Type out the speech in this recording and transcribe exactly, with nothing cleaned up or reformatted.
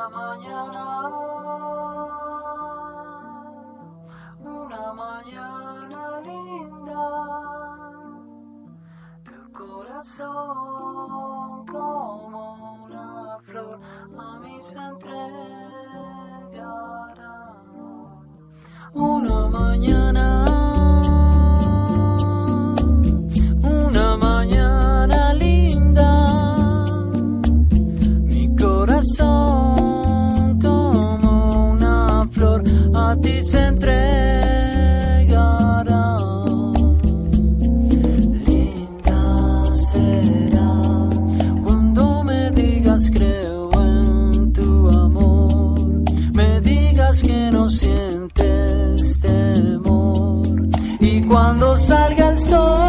Una mañana, una mañana linda, tu corazón como una flor a mí se entregará. Una mañana, una mañana linda, mi corazón como una flor a ti se entregará. Linda será cuando me digas creo en tu amor, me digas que no sientes temor y cuando salga el sol